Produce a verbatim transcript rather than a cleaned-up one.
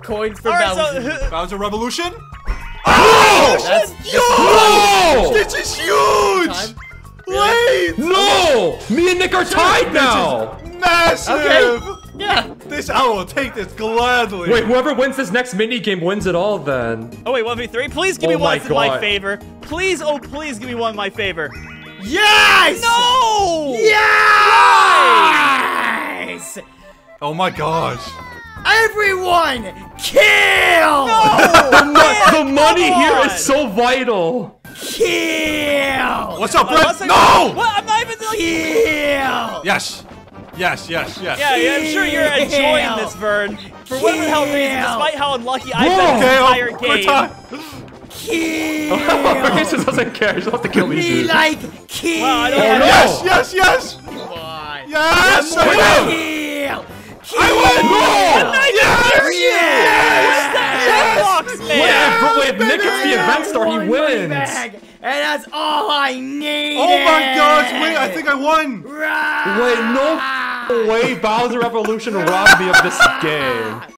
Coins for right, Bowser. so, Bowser Revolution. Oh! That's No! This is huge. Time. Wait. No! Me and Nick are tied now! Massive. Okay. Yeah. This I will take this gladly. Wait, whoever wins this next mini game wins it all then. Oh wait, one v three. Please give Oh me one my in my God. favor. Please, oh please give me one in my favor. Yes! No! Yes! Oh my gosh. Everyone, kill! The, mo- the money come here on. is so vital. Kill! What's up, Unless Brett? I- No. What? I'm not even like. Kill! Yes. Yes. Yes. Yes. Yeah, yeah, I'm sure you're enjoying Kill. this, Vern. For whatever the hell reason, Kill. despite how unlucky I've been Whoa. this Okay. entire Oh, quick game. time. Kill! He just doesn't care. He just wants to kill these Be dudes. like kill! Wow, I don't Oh, have no. Yes. Yes. Yes. Come on. Yes. I win. Kill! I win. No! Yes. Yes! Headbox, Wait, man. if, wait, if Nick gets the event star, he One money wins. bag, and that's all I needed! Oh my gosh. Wait. I think I won. Right. Wait, no way Bowser Revolution robbed me of this game.